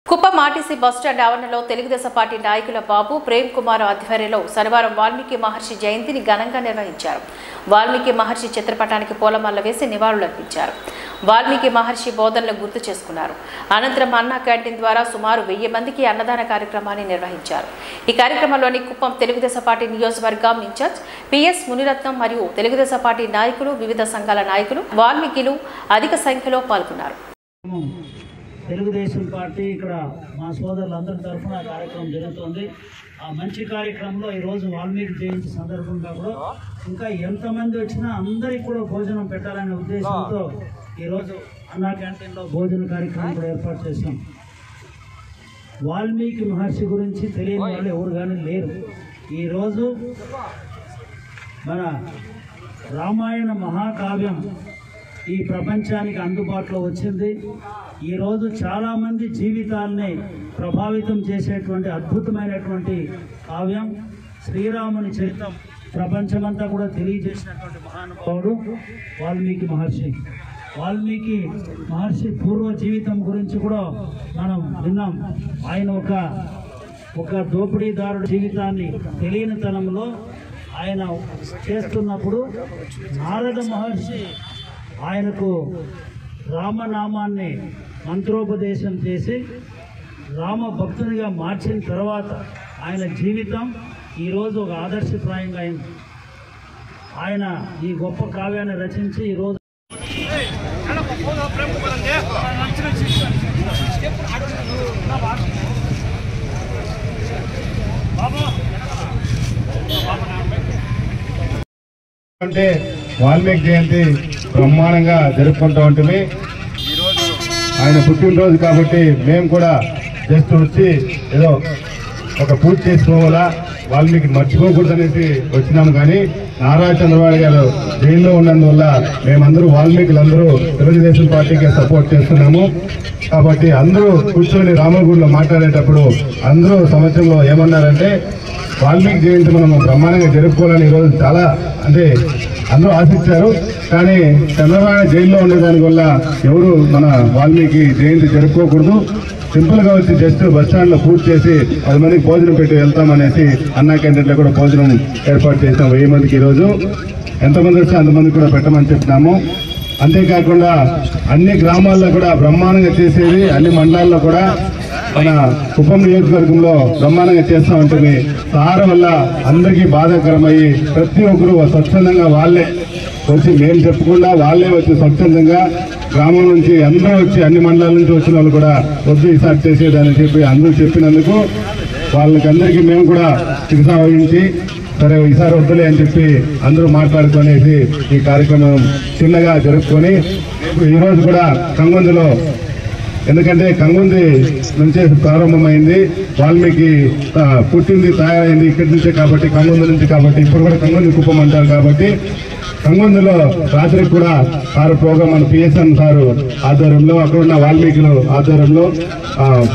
Kuppam RTC bus stand ఆవరణలో Telugu Desam party నాయకుల బాబు ప్రేమ్ కుమార్ ఆధ్వర్యంలో శనివారం వాల్మీకి మహర్షి జయంతిని ఘనంగా నిర్వహించారు. వాల్మీకి మహర్షి చిత్రపటానికి పూలమాల వేసి నివాళులర్పించారు. వాల్మీకి మహర్షి బోధనలు గుర్తు చేసుకున్నారు. అనంతరం అన్నా క్యాంటీన్ ద్వారా సుమారు 1000 మందికి అన్నదాన కార్యక్రమాన్ని నిర్వహించారు. ఈ కార్యక్రమంలోని కుప్పం తెలుగుదేశం పార్టీ నియోజకవర్గం ఇన్ఛార్జ్ పిఎస్ మునిరత్నం మరియు తెలుగుదేశం పార్టీ నాయకులు, వివిధ సంఘాల నాయకులు, వాల్మీకిలు అధిక సంఖ్యలో పాల్గొన్నారు. తెలుగుదేశం పార్టీ ఇక్కడ మా సోదరులందరి తరఫున కార్యక్రమం జరుగుతుంది. ఆ మంచి కార్యక్రమంలో ఈరోజు వాల్మీకి జయంతి సందర్భంగా కూడా ఇంకా ఎంతమంది వచ్చినా అందరికీ కూడా భోజనం పెట్టాలనే ఉద్దేశంతో ఈరోజు అన్నా క్యాంటీన్లో భోజన కార్యక్రమం కూడా ఏర్పాటు చేశాం. వాల్మీకి మహర్షి గురించి తెలియని వాళ్ళు ఎవరు కానీ లేరు. ఈరోజు మన రామాయణ మహాకావ్యం ఈ ప్రపంచానికి అందుబాటులో వచ్చింది. ఈరోజు చాలామంది జీవితాల్ని ప్రభావితం చేసేటువంటి అద్భుతమైనటువంటి కావ్యం శ్రీరాముని చరిత్రం ప్రపంచమంతా కూడా తెలియజేసినటువంటి మహానుభావుడు వాల్మీకి మహర్షి. వాల్మీకి మహర్షి పూర్వ జీవితం గురించి కూడా మనం విన్నాం. ఆయన ఒక దోపిడీదారుడు జీవితాన్ని తెలియనితనంలో ఆయన చేస్తున్నప్పుడు నారద మహర్షి ఆయనకు రామనామాన్ని మంత్రోపదేశం చేసి రామ భక్తునిగా మార్చిన తర్వాత ఆయన జీవితం ఈరోజు ఒక ఆదర్శప్రాయంగా అయింది. ఆయన ఈ గొప్ప కావ్యాన్ని రచించి ఈరోజు అంటే వాల్మీకి జయంతి బ్రహ్మాండంగా జరుపుకుంటూ ఉంటుంది. ఈరోజు ఆయన పుట్టినరోజు కాబట్టి మేము కూడా జస్ట్ వచ్చి ఏదో ఒక పూజ చేసుకోవాలా, వాల్మీకి మర్చిపోకూడదు అనేసి వచ్చినాము. కానీ నారా చంద్రబాబు గారు జైల్లో ఉన్నందువల్ల మేమందరూ వాల్మీకులందరూ తెలుగుదేశం పార్టీకి సపోర్ట్ చేస్తున్నాము. కాబట్టి అందరూ కూర్చొని రామగుడిలో మాట్లాడేటప్పుడు అందరూ సంవత్సరంలో ఏమన్నారంటే వాల్మీకి జయంతి మనం బ్రహ్మాండంగా జరుపుకోవాలని ఈరోజు చాలా అంటే అందరూ ఆశించారు. కానీ చంద్రబాబు జైల్లో ఉండేదాని వల్ల ఎవరు మన వాల్మీకి జయంతి జరుపుకోకూడదు, సింపుల్ గా వచ్చి జస్ట్ బస్ స్టాండ్ లో పూర్తి చేసి 10 మందికి భోజనం పెట్టి వెళ్తామనేసి అన్నా క్యాంటీన్లో కూడా భోజనం ఏర్పాటు చేసాం. 1000 మందికి ఈరోజు ఎంతమంది వస్తే అంతమంది కూడా పెట్టమని చెప్తున్నాము. అంతేకాకుండా అన్ని గ్రామాల్లో కూడా బ్రహ్మాండంగా చేసేది, అన్ని మండలాల్లో కూడా మన కుప్పం నియోజకవర్గంలో బ్రహ్మాండంగా చేస్తా ఉంటుంది. సార్ వల్ల అందరికీ బాధాకరమయ్యి ప్రతి ఒక్కరు స్వచ్ఛందంగా వాళ్ళే వచ్చి మేము చెప్పకుండా వాళ్ళే వచ్చి స్వచ్ఛందంగా గ్రామం నుంచి అందరూ వచ్చి అన్ని మండలాల నుంచి వచ్చిన వాళ్ళు కూడా వద్దు ఈసారి చేసేదని చెప్పి అందరూ చెప్పినందుకు వాళ్ళకందరికీ మేము కూడా చికిత్స వహించి సరే ఈసారి వద్దులే అని చెప్పి అందరూ మాట్లాడుకునేసి ఈ కార్యక్రమం చిన్నగా జరుపుకొని ఈరోజు కూడా కంగొందులో, ఎందుకంటే కంగొంది నుంచే ప్రారంభమైంది, వాల్మీకి పుట్టింది తయారైంది ఇక్కడి నుంచే కాబట్టి కంగొందు నుంచి, కాబట్టి ఇప్పుడు కూడా కంగొంది కుప్పం అంటారు. కాబట్టి కంగొందులో రాత్రికి కూడా సారు ప్రోగ్రాం మన పిఎస్ఎన్ సారు ఆధ్వర్యంలో, అక్కడున్న వాల్మీకులు ఆధ్వర్యంలో